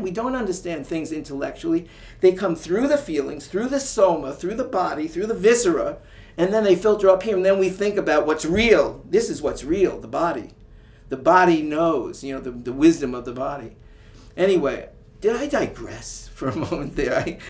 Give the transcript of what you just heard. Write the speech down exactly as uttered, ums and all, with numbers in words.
We don't understand things intellectually. They come through the feelings, through the soma, through the body, through the viscera, and then they filter up here, and then we think about what's real. This is what's real, the body. The body knows, you know, the, the wisdom of the body. Anyway, did I digress for a moment there? I,